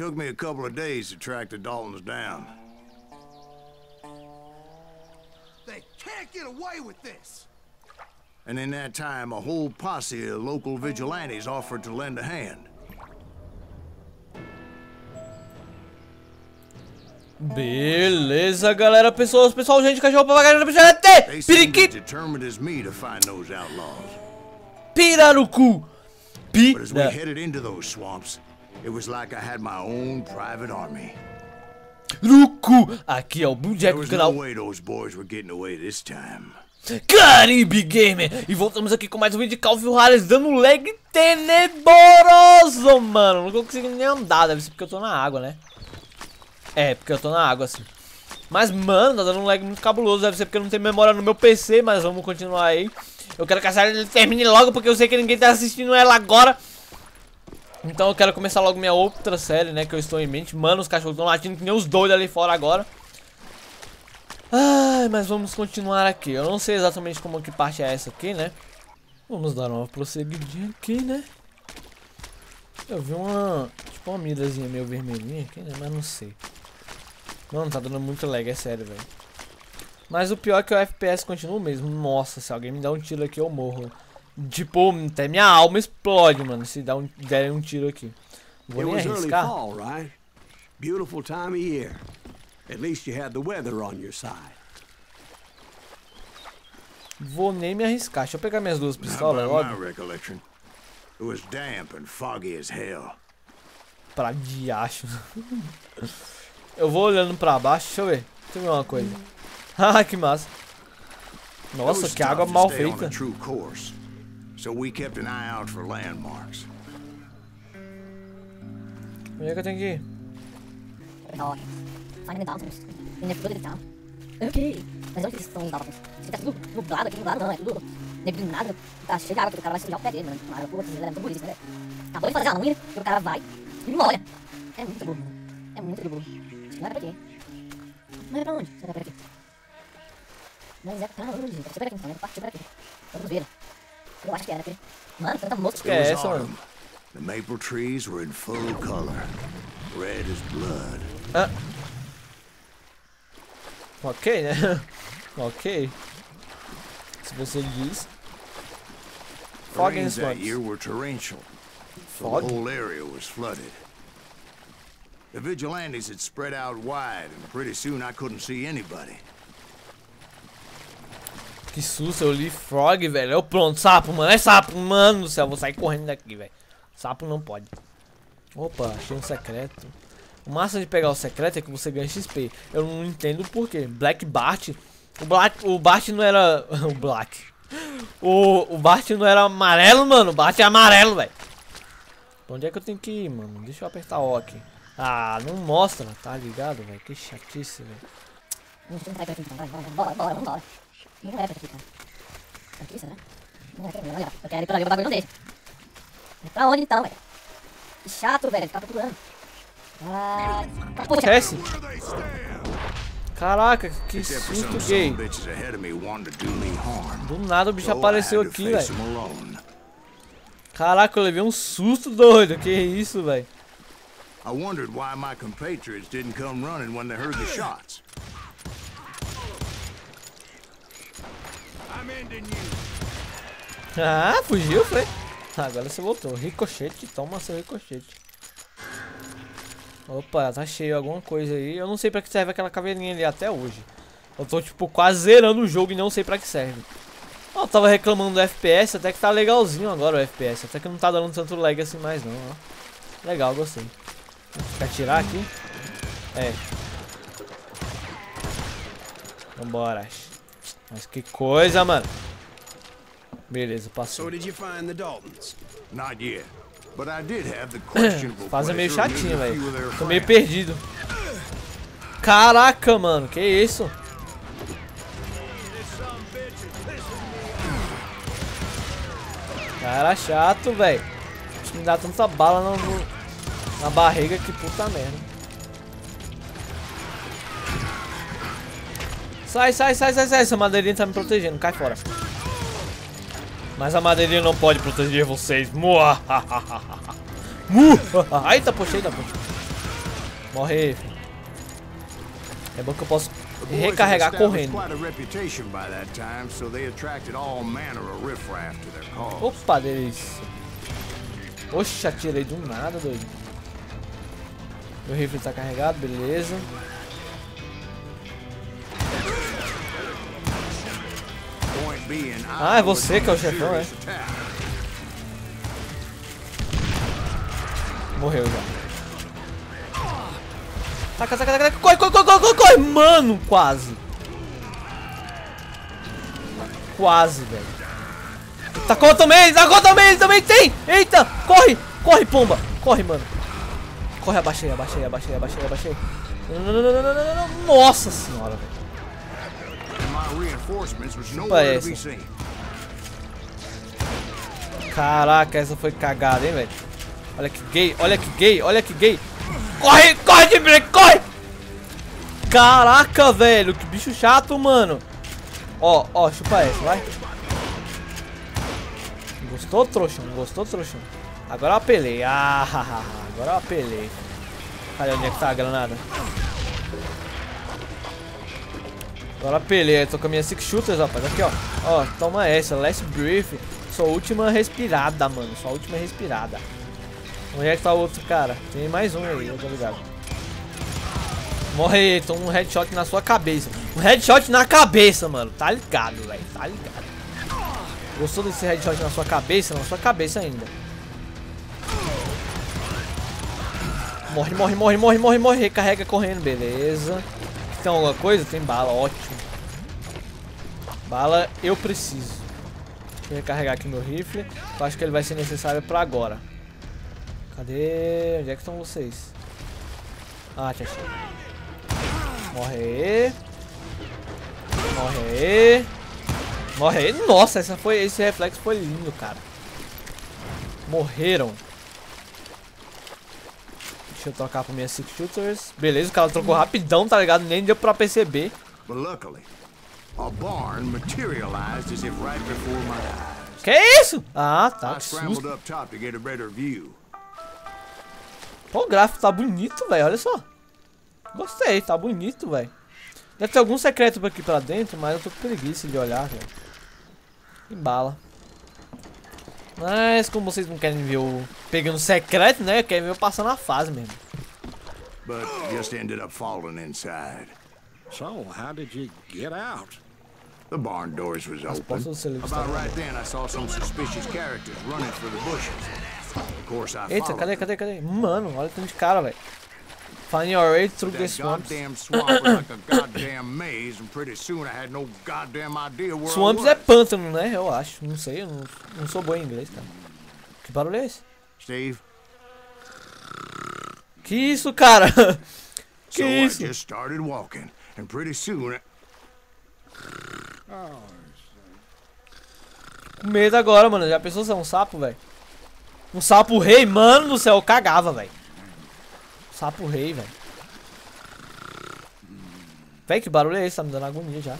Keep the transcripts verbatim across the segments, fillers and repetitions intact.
took me a couple of days to track the Daltons down. They can't get away with this. And in that time, a whole posse of local vigilantes offered to lend a hand. Beleza, galera, pessoas, pessoal, gente, cachorro, papagaio, periquito, determined as me to find those outlaws. pirarucu, pi. But as we headed into those swamps, it was like I had my own private army. Rucu, aqui é o Blue There Jack do was no canal way those boys were getting away this time. Caribe Gamer. E voltamos aqui com mais um vídeo de Call of Juarez dando um lag tenebroso, mano. Não tô conseguindo nem andar, deve ser porque eu tô na água, né? É, porque eu tô na água, assim. Mas, mano, tá dando um lag muito cabuloso. Deve ser porque eu não tenho memória no meu P C, mas vamos continuar aí. Eu quero que a série termine logo, porque eu sei que ninguém tá assistindo ela agora. Então eu quero começar logo minha outra série, né, que eu estou em mente. Mano, os cachorros estão latindo que nem os doidos ali fora agora. Ai, mas vamos continuar aqui. Eu não sei exatamente como que parte é essa aqui, né? Vamos dar uma prosseguidinha aqui, né? Eu vi uma, tipo uma mirazinha meio vermelhinha aqui, né? Mas não sei. Mano, tá dando muito lag, é sério, velho. Mas o pior é que o F P S continua o mesmo. Nossa, se alguém me dá um tiro aqui, eu morro. Tipo, até minha alma explode, mano, se dá um, der um tiro aqui. Vou nem arriscar. Fall, right? Beautiful time of year. At least you had the weather on your side. Vou nem me arriscar. Deixa eu pegar minhas duas pistolas, By my óbvio. recollection, it was damp and foggy as hell. Pra diacho. Eu vou olhando pra baixo, deixa eu ver. Deixa eu ver uma coisa. Ah, que massa. Nossa, que água mal feita. So we kept an eye out for landmarks. Onde é que eu tenho que ir? Finding the Daltons. In the flooded town. Ok. Mas onde que estão os Daltons? Isso tá tudo nublado aqui, nublado não, é tudo neblinado. Tá cheio de água, porque o cara vai sujar o pé dele, mano. Uma água pura, ele é muito burrice, né? Acabou de fazer a unha, e o cara vai e molha. É muito burro, mano. É muito burro. Não era pra quê? Não era pra onde? Você vai pra aqui. Mas é pra onde? Deve ser pra aqui, então, né? Partiu pra aqui. Vamos ver. Eu acho que era aqui. Mano, tanta mosca. Que é essa, mano? The maple trees were in full color. Red as blood. Ah. Ok, né? Ok. Se você diz. Fog and Rains that swamps. year were torrential. So Fog? the whole area was flooded. The vigilantes had spread out wide, and pretty soon I couldn't see anybody. Que susto, eu li frog, velho. Eu pronto, sapo, mano. É sapo, mano do céu. Vou sair correndo daqui, velho. Sapo não pode. Opa, achei um secreto. O massa de pegar o secreto é que você ganha X P. Eu não entendo por quê. Black Bart. O Black. O Bart não era. O Black. O, o Bart não era amarelo, mano. O Bart é amarelo, velho. Onde é que eu tenho que ir, mano? Deixa eu apertar O aqui. Ah, não mostra, tá ligado, velho? Que chatice, velho. Não vai pra aqui, então. Vai, vai, bora, bora, vamos embora. Não é pra aqui, cara. Aqui, será? Não é pra mim, olha. Eu quero ir pra ali, o bagulho não deixa. É pra onde então, velho? Que chato, velho. Ficar procurando. Ah, Esquece. Caraca, que susto gay. Do nada o bicho apareceu aqui, velho. Caraca, eu levei um susto doido. Que isso, velho. I wondered why my compatriots didn't come running when they heard the shots. Ah, fugiu, foi? Agora você voltou. Ricochete, toma seu ricochete. Opa, tá cheio alguma coisa aí. Eu não sei pra que serve aquela caveirinha ali até hoje. Eu tô tipo quase zerando o jogo e não sei pra que serve. Ó, eu tava reclamando do F P S, até que tá legalzinho agora o F P S. Até que não tá dando tanto lag assim mais não, ó. Legal, gostei. Quer atirar aqui? É. Vambora. Mas que coisa, mano. Beleza, passou. So did you find the Daltons? Not yet, but I did have the questionable Fase é meio pleasure of chatinho, meeting a few of velho. their Tô meio friends. perdido. Caraca, mano, que isso? Cara chato, velho. Acho que me dá tanta bala no, no, na barriga que puta merda. Sai, sai, sai, sai, sai. Essa madeirinha tá me protegendo, cai fora. Mas a madeirinha não pode proteger vocês. Eita, puxei, eita, puxei. Morre. É bom que eu posso recarregar correndo. Opa, delícia. Oxe, atirei do nada, doido. Meu rifle tá carregado, beleza. Ah, é você que é o chefão, é? Morreu já. Taca, taca, taca, corre, corre, corre, corre, corre, mano, quase. Quase, velho. Tacou também, tacou também, também tem. Eita, corre, corre, pomba. Corre, mano. Corre, abaixei, abaixei, abaixei, abaixei, abaixei. Não, não, não, não, não, não, não. Nossa senhora, velho. Parece. Caraca, essa foi cagada, hein, velho. Olha que gay, olha que gay, olha que gay. Corre, corre de break, corre! Caraca, velho, que bicho chato, mano. Ó, ó, chupa essa, vai. Gostou, trouxão? Gostou, trouxão? Agora eu apelei. Ah, agora eu apelei. Cadê onde é que tá a granada? Agora eu apelei. Eu tô com a minha six shooters, rapaz. Aqui, ó. Ó, toma essa. Last breath. Sua última respirada, mano. Sua última respirada. Onde é que tá o outro cara? Tem mais um aí, eu tô ligado. Morre aí, toma um headshot na sua cabeça. Um headshot na cabeça, mano. Tá ligado, velho. Tá ligado. Gostou desse headshot na sua cabeça? Na sua cabeça ainda. Morre, morre, morre, morre, morre, morre. Recarrega correndo, beleza. Tem alguma coisa? Tem bala, ótimo. Bala eu preciso. Deixa eu recarregar aqui meu rifle. Eu acho que ele vai ser necessário pra agora. Cadê? Onde é que estão vocês? Ah, te achei. Morre aí. Morre aí. Morre aí. Nossa, essa foi, esse reflexo foi lindo, cara. Morreram. Deixa eu trocar pra minhas six shooters. Beleza, o cara trocou rapidão, tá ligado? Nem deu pra perceber. Que isso? Ah, tá. Que susto. Pô, o gráfico tá bonito, velho. Olha só. Gostei, tá bonito, velho. Deve ter algum secreto aqui pra dentro, mas eu tô com preguiça de olhar, velho. Que bala. Mas como vocês não querem ver o pegando secreto, né? Querem ver eu passando a fase mesmo. But just ended up falling inside. So, how did you get out? The barn doors was open. About right then, I saw some suspicious characters running for the bushes. Of course, I Eita, cadê, cadê, cadê? Mano, olha o tanto de cara, velho. Find your way through the swamps. Goddamn swamp was like a goddamn maze, and pretty soon I had no goddamn idea where Swamps I was. é pântano, né? Eu acho. Não sei, eu não, não sou bom em inglês, cara. Que barulho é esse? Steve? Que isso, cara? Que so isso? I just started walking, and pretty soon I... Com medo agora, mano. Já pensou se é um sapo, velho? Um sapo rei, mano do céu, eu cagava, velho. Sapo rei, velho. Véi, que barulho é esse? Tá me dando agonia já.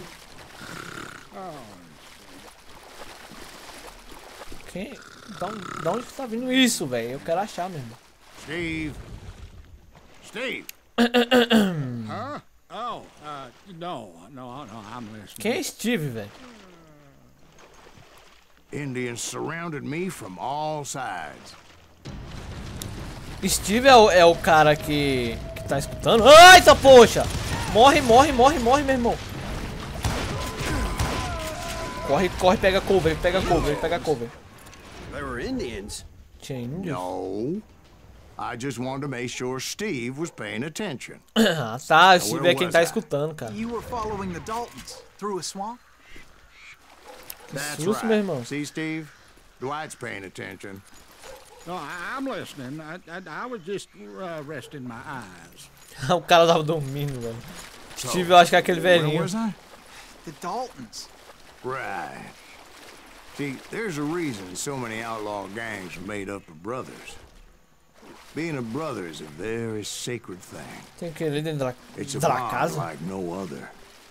Quem? Da onde, da onde tá vindo isso, velho? Eu quero achar mesmo. Steve? Steve? Huh? Oh, uh, no, no, no, I'm listening. Quem é Steve, velho? Indians surrounded me from all sides. Steve é o, é o cara que, que tá escutando. Eita, poxa! Morre, morre, morre, morre, meu irmão. Corre, corre, pega cover, pega cover, pega cover. They were Indians. Tinha índios? No. I just wanted to make sure Steve was paying attention. Ah, tá. Steve é quem tá escutando, cara. You were following the Daltons through a swamp? That's susto, meu irmão. right. See, Steve? Dwight's paying attention. No, I, I'm listening. I, I, I was just uh, resting my eyes. O cara tava dormindo, velho. Steve, eu acho que é aquele Where velhinho. was I? The Daltons. Right. See, there's a reason so many outlaw gangs are made up of brothers. Being a brother is a very sacred thing. Tem que ir ali dentro da, It's a da bond casa? like no other.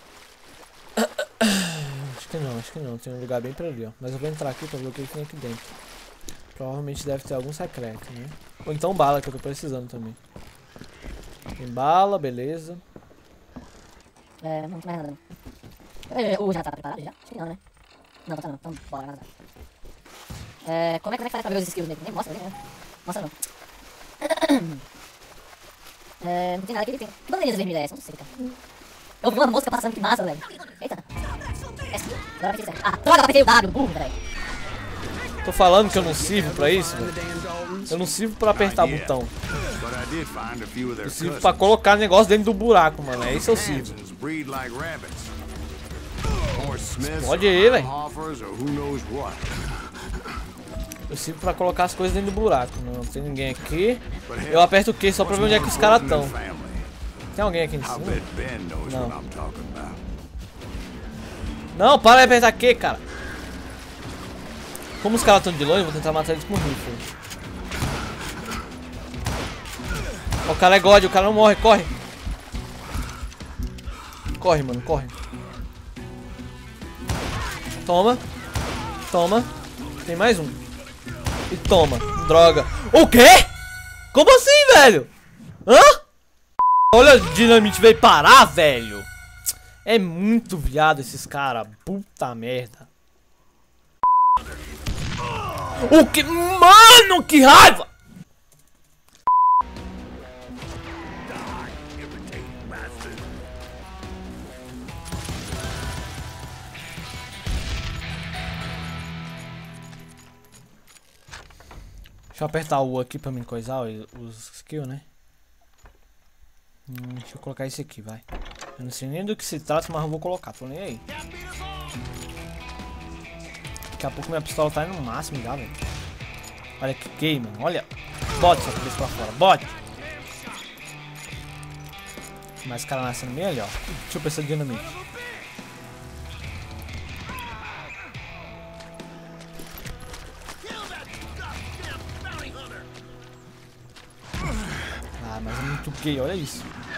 Acho que não, acho que não. Tem um lugar bem pra ali, ó. Mas eu vou entrar aqui pra ver o que tem aqui dentro. Provavelmente deve ter algum secreto, né? Ou então bala, que eu tô precisando também. Tem bala, beleza. É, não tem mais nada não. É, o já tá preparado já? Acho que não, né? Não, tá não. Então bora, vazar. É, como é, como é que faz pra ver os skills dele? Nem mostra, né? Mostra não. É, não tem nada aqui, tem... Que bandeirinhas vermelhas é essa? Não sei, cara. Eu vi uma mosca passando, que massa, velho. Eita. É skill. Agora apertei certo. Ah, droga, apertei o W, burro, velho. Tô falando que eu não sirvo pra isso, velho. Eu não sirvo pra apertar botão. Eu sirvo pra colocar negócio dentro do buraco, mano. É isso eu sirvo. Pode ir, velho. Eu sirvo pra colocar as coisas dentro do buraco. Não tem ninguém aqui. Eu aperto o Q só pra ver onde é que os caras estão. Tem alguém aqui em cima? Não. Não, para de apertar Q, cara. Como os caras estão de longe, eu vou tentar matar eles com rifle. O cara é God, o cara não morre, corre. Corre, mano, corre. Toma. Toma. Tem mais um. E toma. Droga. O quê? Como assim, velho? Hã? Olha, o Dinamite veio parar, velho. É muito viado esses caras. Puta merda. O que? Mano, que raiva! Deixa eu apertar o U aqui pra me coisar os skills, né? Hum, deixa eu colocar esse aqui, vai. Eu não sei nem do que se trata, mas eu vou colocar, tô nem aí. Daqui a pouco minha pistola tá indo no máximo já, velho. Olha que gay, mano. Olha. Bote essa cabeça pra fora. Bote. Mais cara nascendo meio ali, ó. Deixa eu pensar de dinamite. Ah, mas é muito gay, olha isso.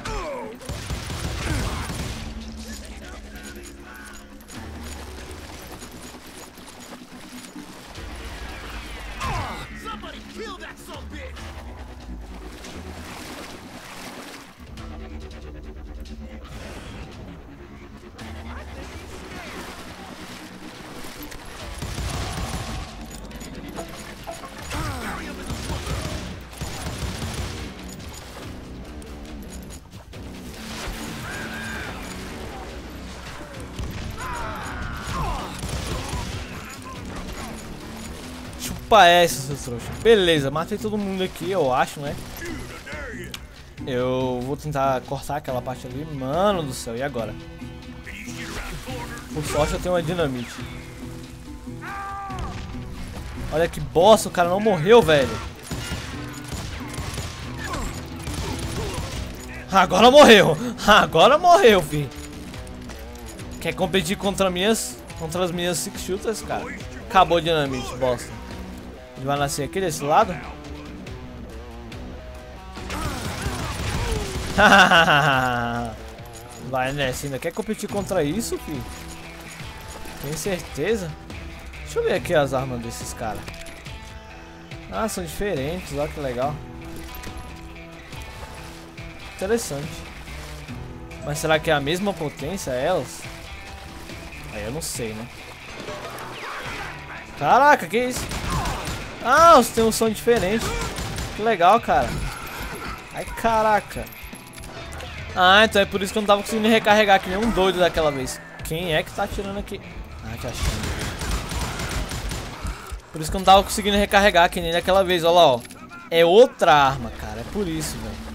Chupa essa, seu trouxa. Beleza, matei todo mundo aqui, eu acho, né? Eu vou tentar cortar aquela parte ali. Mano do céu, e agora? Por sorte eu tenho uma dinamite. Olha que bosta, o cara não morreu, velho. Agora morreu. Agora morreu, filho. Quer competir contra minhas, contra as minhas six shooters, cara? Acabou a dinamite, bosta. Ele vai nascer aqui desse lado? Vai nessa, ainda quer competir contra isso, filho? Tem certeza? Deixa eu ver aqui as armas desses caras. Ah, são diferentes, olha que legal. Interessante. Mas será que é a mesma potência elas? Aí eu não sei, né? Caraca, que isso? Ah, os tem um som diferente. Que legal, cara. Ai, caraca. Ah, então é por isso que eu não tava conseguindo recarregar que nem um doido daquela vez. Quem é que tá atirando aqui? Ah, que achando. Por isso que eu não tava conseguindo recarregar que nem daquela vez. Olha lá, ó. É outra arma, cara. É por isso, velho.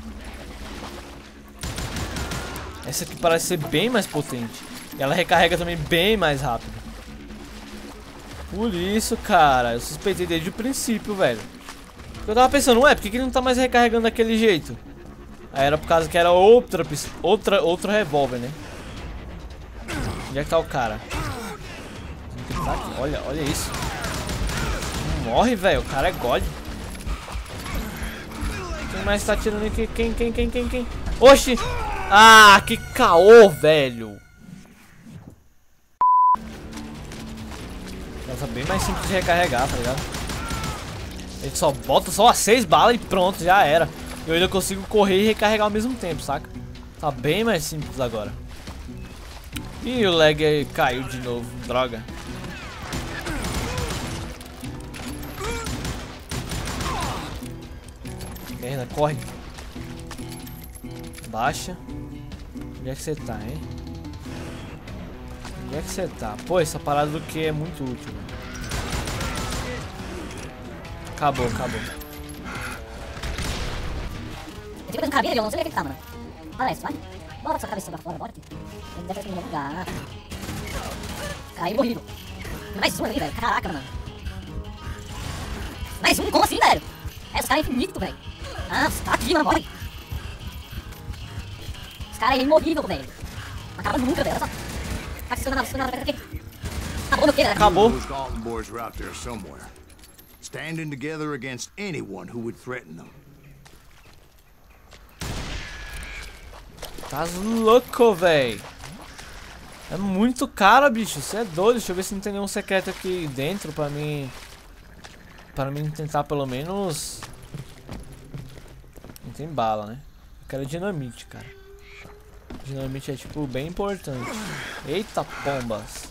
Essa aqui parece ser bem mais potente. E ela recarrega também bem mais rápido. Por isso, cara, eu suspeitei desde o princípio, velho. Eu tava pensando, ué, por que que ele não tá mais recarregando daquele jeito? Aí era por causa que era outra, outra, outro revólver, né? Onde é que tá o cara? Tá aqui. Olha, olha isso. Não morre, velho, o cara é God. Quem mais tá atirando aqui? Quem, quem, quem, quem, quem? Oxi! Ah, que caô, velho. Essa é bem mais simples de recarregar, tá ligado? A gente só bota só as seis balas e pronto, já era. eu ainda consigo correr e recarregar ao mesmo tempo, saca? Tá bem mais simples agora. Ih, o lag aí caiu de novo, droga. Merda, corre. Baixa. Onde é que você tá, hein? Onde é que você tá? Pô, essa parada do que é muito útil. Acabou, acabou. Eu fico com cabelo, eu não sei o que que tá, mano. Olha isso, vai. Bota sua cabeça pra fora, bota. Ele deve ter no lugar. Caiu morrido. Mais um ali, velho. Caraca, mano. Mais um? Como assim, velho? É, os caras é infinito, velho. Ah, tá aqui, mano, morre. Os caras é imorrível, velho. Não acaba nunca, velho. Olha só. Tá se escondendo, se escondendo, pega aqui. Acabou no que, velho? Acabou. Those Galton boys are out there somewhere, standing together against anyone who would threaten them. Tá louco, véi. É muito caro, bicho. Você é doido. Deixa eu ver se não tem nenhum secreto aqui dentro pra mim. Pra mim tentar pelo menos. Não tem bala, né? Eu quero dinamite, cara. Dinamite é tipo bem importante. Eita pombas.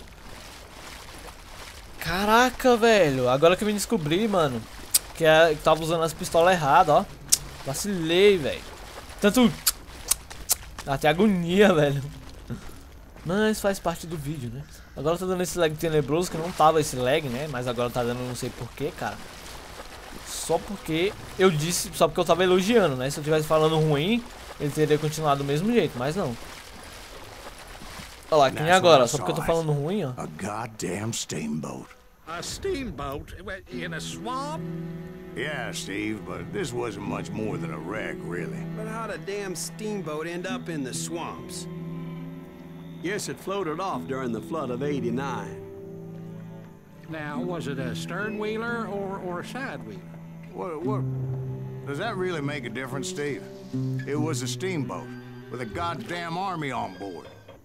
Caraca, velho. Agora que eu me descobri, mano, que eu tava usando as pistolas erradas, ó. Vacilei, velho. Tanto. Dá até agonia, velho. Mas faz parte do vídeo, né? Agora tá dando esse lag tenebroso, que não tava esse lag, né? Mas agora tá dando não sei porquê, cara. Só porque eu disse, só porque eu tava elogiando, né? Se eu tivesse falando ruim, ele teria continuado do mesmo jeito, mas não. Olha lá, que nem agora, só porque eu tô falando ruim, ó. A goddamn steamboat. A steamboat in a swamp? Yeah, Steve, but this wasn't much more than a wreck, really. But how'd a damn steamboat end up in the swamps? Guess it floated off during the flood of eighty-nine. Now, was it a stern wheeler or, or a side wheeler? What, what? Does that really make a difference, Steve? It was a steamboat with a goddamn army on board.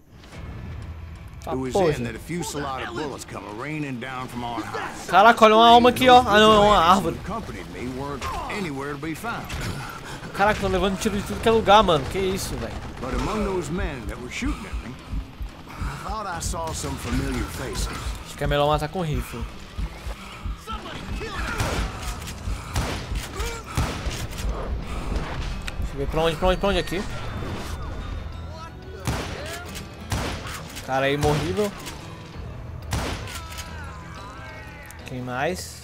It was in that a fusillade of bullets come raining down from on high. Caraca, olha uma alma aqui, ó. Ah, não, é uma árvore. Accompanied me weren't anywhere to be found. Caraca, tô levando tiro de tudo que é lugar, mano. Que isso, velho. But among those men that were shooting at me, I thought I saw some familiar faces. Acho que é melhor matar com rifle. Deixa eu ver pra onde, pra onde, pra onde aqui. Cara aí morrível. Quem mais?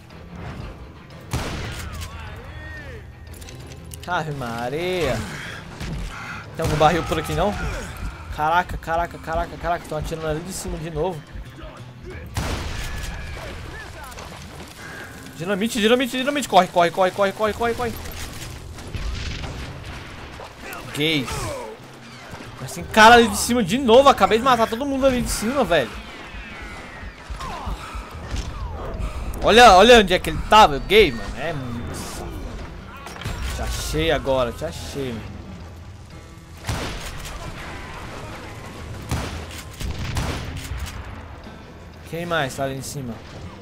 Ave Maria. Tem algum barril por aqui não? Caraca, caraca, caraca, caraca. Estão atirando ali de cima de novo. Dinamite, dinamite, dinamite. Corre, corre, corre, corre, corre, corre, corre. Gays. Mas tem cara ali de cima de novo. Acabei de matar todo mundo ali de cima, velho. Olha, olha onde é que ele tava, gay, mano. É muito. Te achei agora, te achei, mano. Quem mais tá ali em cima?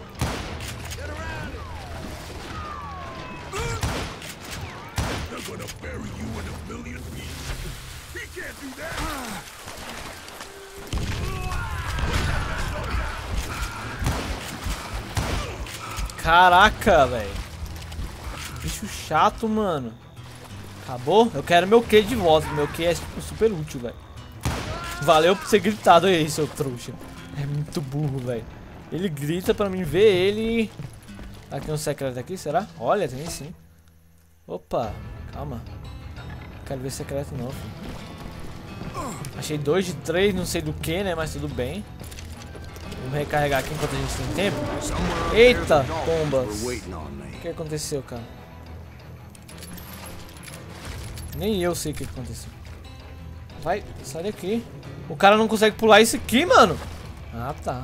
Caraca, velho. Bicho chato, mano. Acabou? Eu quero meu Q de volta. Meu Q é tipo, super útil, velho. Valeu por ser gritado aí, seu trouxa. É muito burro, velho. Ele grita pra mim ver ele. Tá aqui um secreto aqui, será? Olha, tem sim. Opa, calma. Quero ver secreto não. Achei dois de três, não sei do que, né? Mas tudo bem. Vamos recarregar aqui enquanto a gente tem tempo. Eita, bombas. O que aconteceu, cara? Nem eu sei o que aconteceu. Vai, sai daqui. O cara não consegue pular isso aqui, mano. Ah, tá.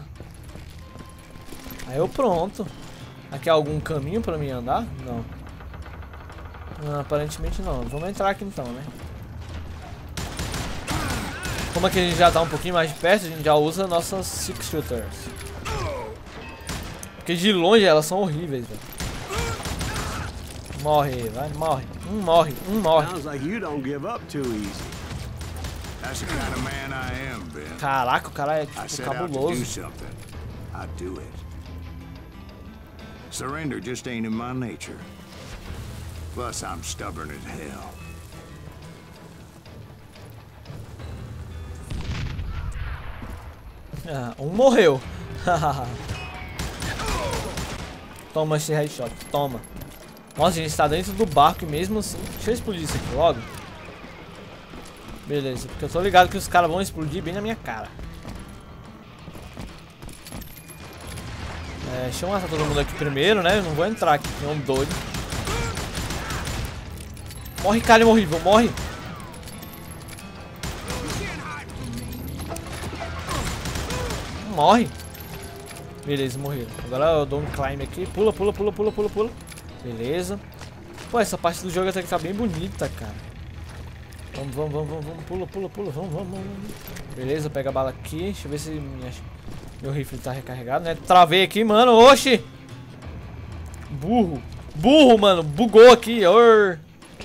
Aí eu pronto. Aqui há algum caminho pra mim andar? Não. Não, aparentemente não. Vamos entrar aqui então, né? Como aqui a gente já tá um pouquinho mais de perto, a gente já usa nossas Six Shooters. Porque de longe elas são horríveis, velho. Morre, vai, morre. Um morre, um morre. Sounds like you don't give up too easy. That's the kind of man I am, Ben. Caraca, o cara é I tipo set out to do cabuloso. something. I do it. Surrender just ain't in my nature. Plus, I'm stubborn as hell. Ah, um morreu. Toma esse headshot, toma. Nossa, a gente tá dentro do barco e mesmo assim. Deixa eu explodir isso aqui logo. Beleza, porque eu tô ligado que os caras vão explodir bem na minha cara. É, deixa eu matar todo mundo aqui primeiro, né? Eu não vou entrar aqui, tem um doido. Morre, cara, horrível, morre. Morre. Beleza, morreram. Agora eu dou um climb aqui. Pula, pula, pula, pula, pula, pula. Beleza. Pô, essa parte do jogo até que tá bem bonita, cara. Vamos, vamos, vamos, vamos, vamos. Pula, pula, pula. Vamos, vamos, vamos. Beleza, pega a bala aqui. Deixa eu ver se minha... meu rifle tá recarregado, né? Travei aqui, mano. Oxi. Burro. Burro, mano. Bugou aqui. Or.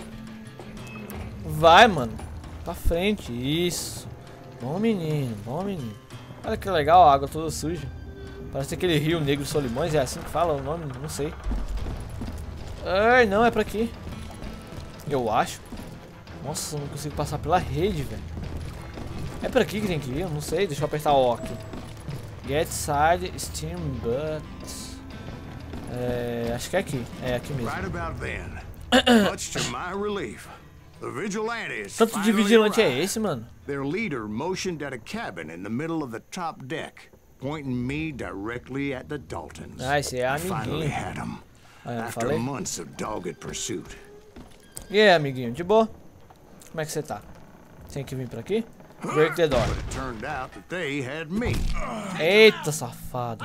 Vai, mano. Pra frente. Isso. Bom menino, bom menino. Olha que legal, a água toda suja. Parece aquele rio Negro Solimões, é assim que fala o nome? Não sei. Ai, não, é pra aqui. Eu acho. Nossa, eu não consigo passar pela rede, velho. É pra aqui que tem que ir? Eu não sei, deixa eu apertar o aqui. Get side steamboat. É, acho que é aqui. É aqui mesmo. Right about then, much to my relief, the vigilantes Tanto de finally vigilante é arrived. esse, mano? Their leader motioned at a cabin in the middle of the top deck, pointing me directly at the Daltons. Ah, esse é I finally amiguinho. had them. Ah, eu After falei? months of dogged pursuit. E aí, amiguinho, de boa? Como é que você tá? Tem que vir pra aqui? Break the door. But it turned out that they had me. Eita, safado.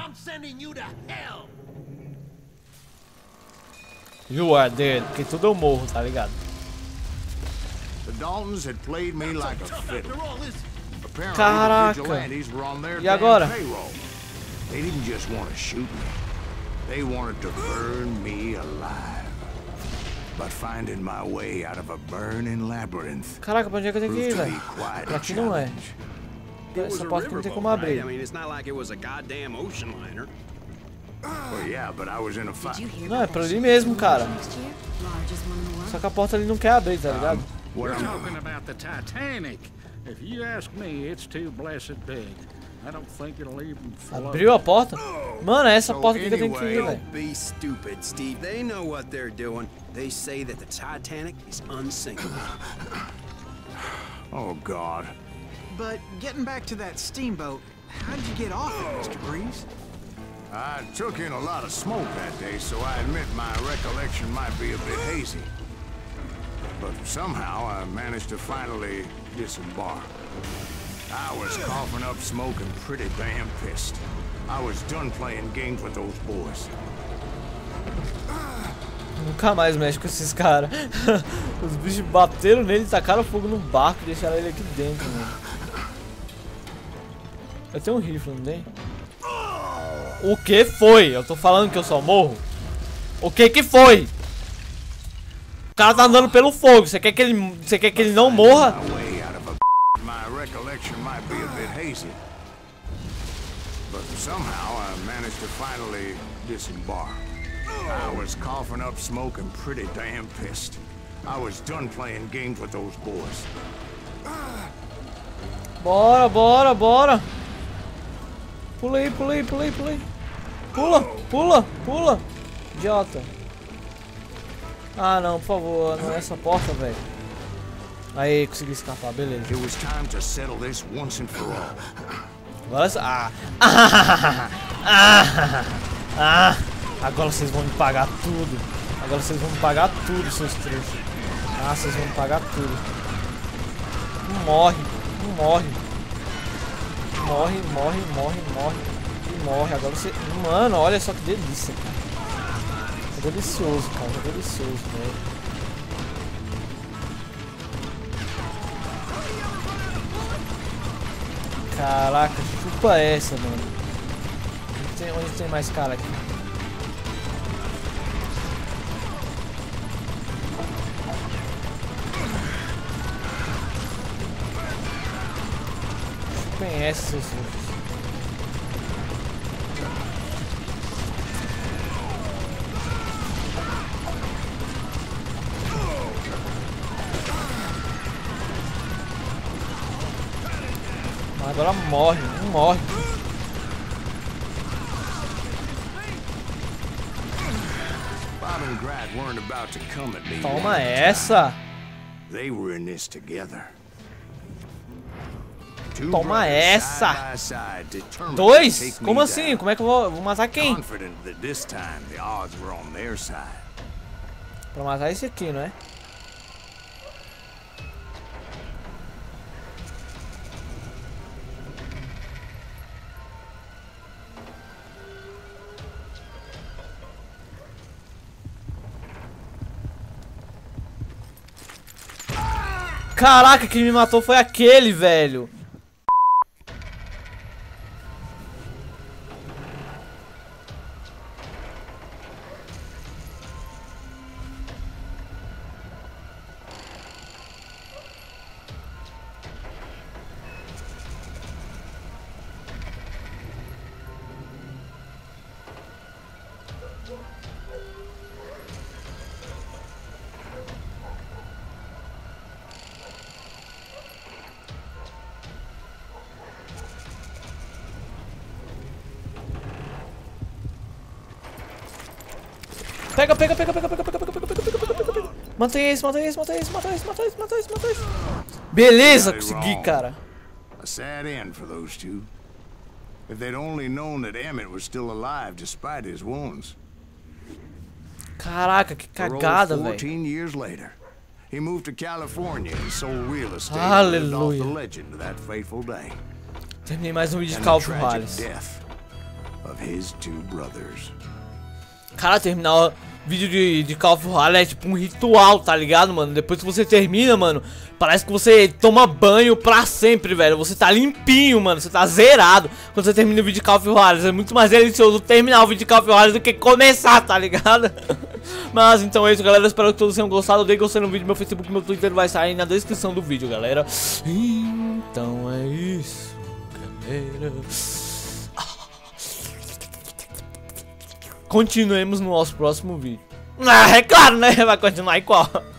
You are dead. Porque tudo eu morro, tá ligado? The Daltons had played me like a fiddle. Apparently, Caraca. the vigilantes were on their E damn agora? payroll. They didn't just want to shoot me. They wanted to burn me alive. But finding my way out of a burning labyrinth Caraca, pra onde é que eu tenho que ir, proved to be velho? quite Pra a aqui não é. challenge. It was Essa a porta aqui não tem riverboat, como right? I abrir. mean, it's not like it was a goddamn ocean liner. Well, yeah, but I was in a fight. Não, é pra ali mesmo, cara. Só que a porta ali não quer abrir, tá ligado? What We're I'm talking about the Titanic. If you ask me, it's too blessed big. I don't think it'll even float. Abriu a porta? Mano, é essa So porta aqui que eu tenho que ir, anyway, velho. Be stupid, Steve. They know what they're doing. They say that the Titanic is unsinkable. Oh, God. But getting back to that steamboat, how'd you get off it, Mister Breeze? I took in a lot of smoke that day, so I admit my recollection might be a bit hazy. But somehow I managed to finally disembark. I was coughing up smoke and pretty damn pissed. I was done playing games with those boys. Nunca mais mexe com esses caras. Os bichos bateram nele, tacaram fogo no barco e deixaram ele aqui dentro, mano. Eu tenho um rifle, não tem? O que foi? Eu tô falando que eu só morro? O que que foi? O cara tá andando pelo fogo. Você quer que ele, você quer que ele não morra? My way out of a my recollection might be a bit hazy. But somehow I managed to finally disembark. I was coughing up smoke and pretty damn pissed. I was done playing games with those boys. Bora, bora, bora. Pula aí, pula aí, pula aí, pula aí. Pula, pula, pula. Idiota. Ah, não, por favor, não é essa porta, velho. Aí, consegui escapar, beleza. It was time to settle this once and for all. Agora... Ah. Ah, ah, ah. Agora vocês vão me pagar tudo. Agora vocês vão me pagar tudo, seus trouxas. Ah, vocês vão me pagar tudo. Não morre, não morre. Morre, morre, morre, morre. E morre. Agora você... Mano, olha só que delícia, cara. É delicioso, cara. É delicioso, velho. Caraca, que chupa é essa, mano? Onde tem, onde tem mais cara aqui? conhece seus filhos. Agora morre, não morre. Bob and Grat weren't about to come at me. Toma essa. They were in this together. Toma essa. Dois? Como assim? Como é que eu vou, vou matar quem? Confident that this time the odds were on their side. Pra matar esse aqui, não é? Caraca, quem me matou foi aquele, velho. Pega, pega, pega, pega, pega, pega, pega, pega, pega, pega, pega, pega. Mata esse, mata esse, mata esse, mata esse, mata esse, mata esse, mata esse. Beleza, consegui, cara. A sad end for those two. If they'd only known that Emmett was still alive despite his wounds. Caraca, que cagada, velho. fourteen years later, he moved to California and sold real estate. Aleluia. The legend of that fateful day. Terminei mais um vídeo de Call of Juarez. Death of his two brothers. Cara, terminar o vídeo de, de Call of Juarez é tipo um ritual, tá ligado, mano? Depois que você termina, mano, parece que você toma banho pra sempre, velho. Você tá limpinho, mano, você tá zerado quando você termina o vídeo de Call of Juarez. É muito mais delicioso terminar o vídeo de Call of Juarez do que começar, tá ligado? Mas então é isso, galera. Espero que todos tenham gostado. Dei gostei no vídeo, meu Facebook, meu Twitter vai sair na descrição do vídeo, galera. Então é isso, galera. Continuemos no nosso próximo vídeo. Ah, é claro, né? Vai continuar igual.